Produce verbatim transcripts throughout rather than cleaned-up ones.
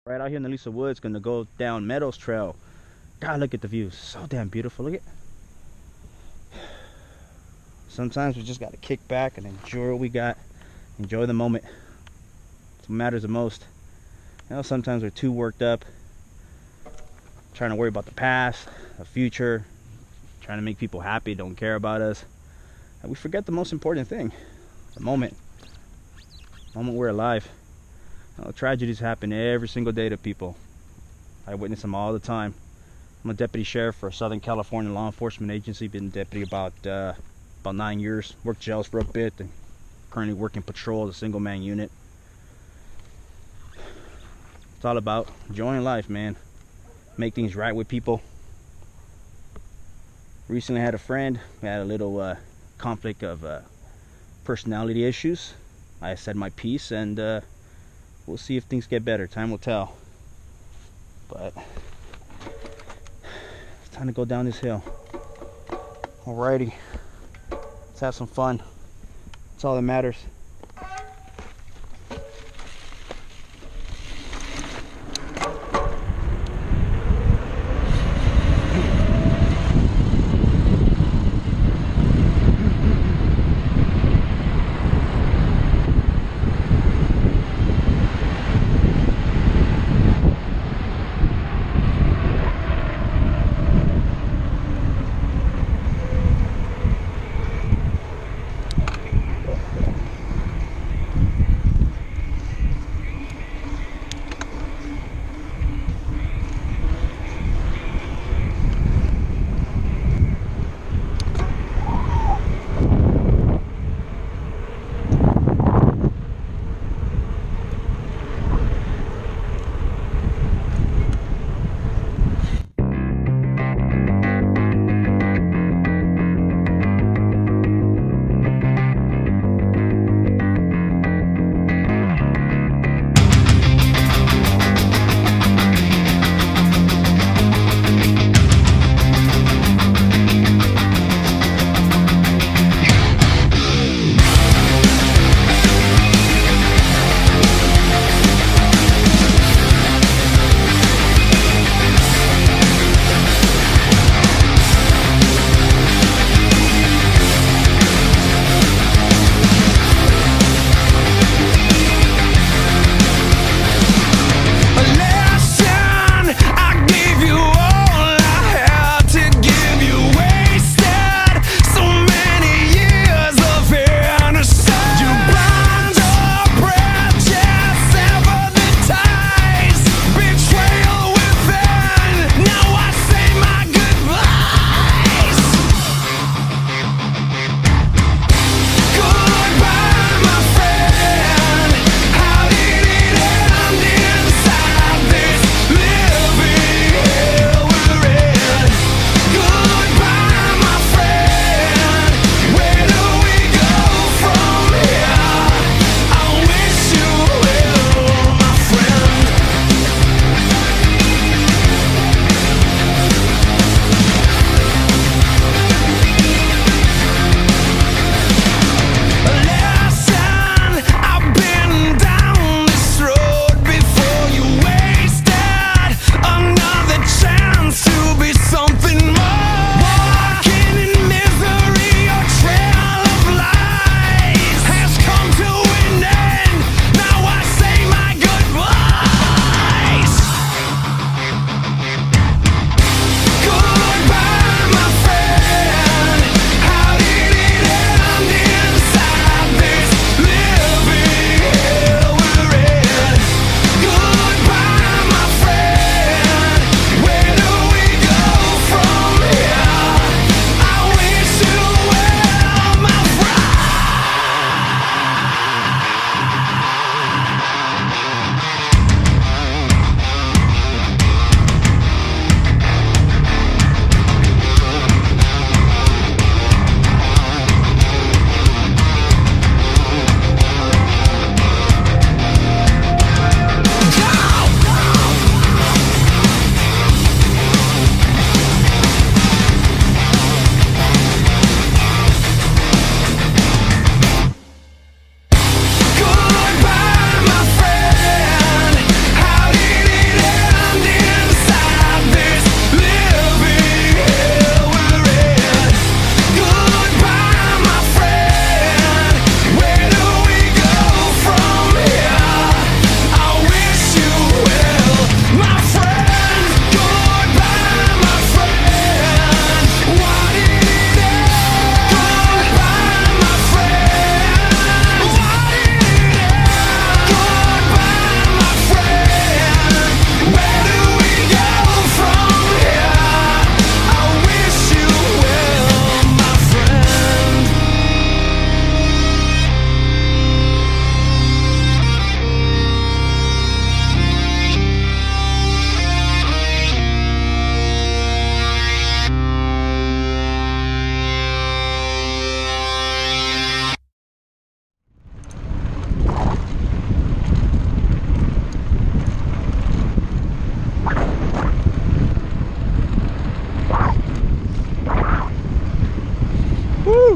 Right out here in the Lisa Woods, gonna go down Meadows Trail. God, look at the views. So damn beautiful. Look at. Sometimes we just gotta kick back and enjoy what we got. Enjoy the moment. It's what matters the most. You know, sometimes we're too worked up, trying to worry about the past, the future, trying to make people happy, don't care about us. And we forget the most important thing, the moment. The moment we're alive. You know, tragedies happen every single day to people. I witness them all the time. I'm a deputy sheriff for a Southern California law enforcement agency. Been deputy about uh, about nine years. Worked jails for a bit, and currently working patrol as a single man unit. It's all about enjoying life, man. Make things right with people. Recently had a friend. We had a little uh, conflict of uh, personality issues. I said my piece, and uh, we'll see if things get better. Time will tell. But it's time to go down this hill. Alrighty. Let's have some fun. That's all that matters.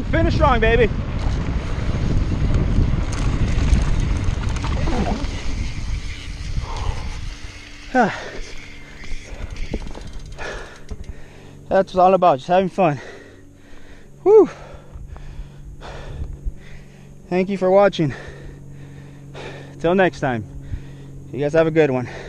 Finish strong, baby. That's what it's all about, just having fun. Whew. Thank you for watching. Till next time. You guys have a good one.